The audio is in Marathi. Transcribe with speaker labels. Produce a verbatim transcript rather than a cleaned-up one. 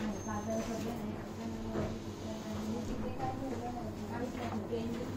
Speaker 1: बाजार भरले नाही आमच्या तिथे काय ठेवलं नाही आम्ही ट्रेन